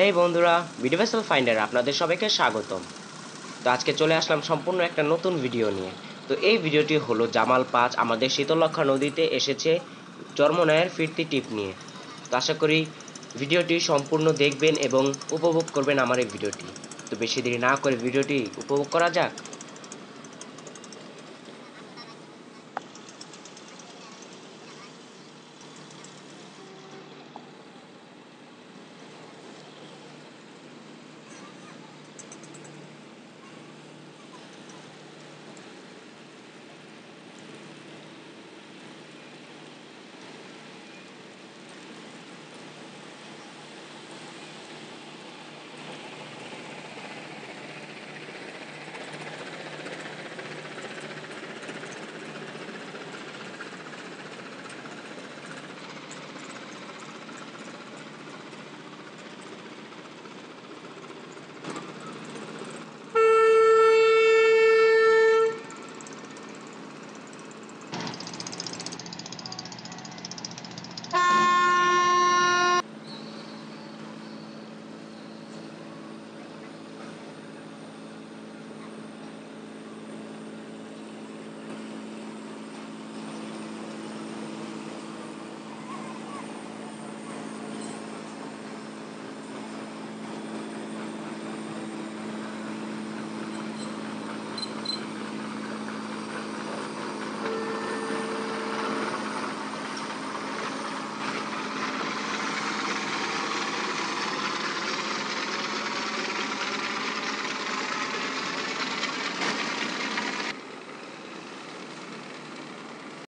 হেই বন্ধুরা, video vessel finder আপনাদের সবাইকে স্বাগতম। তো আজকে চলে আসলাম সম্পূর্ণ একটা নতুন ভিডিও নিয়ে। তো এই ভিডিওটি হলো জামাল পাঁচ আমাদের শীতলক্ষ্যা নদীতে এসেছে চরমোনাইয়ের ফিরতি টিপ নিয়ে। তো আশা করি ভিডিওটি সম্পূর্ণ দেখবেন এবং উপভোগ করবেন আমার এই ভিডিওটি। তো বেশি দেরি না করে ভিডিওটি উপভোগ করা যাক।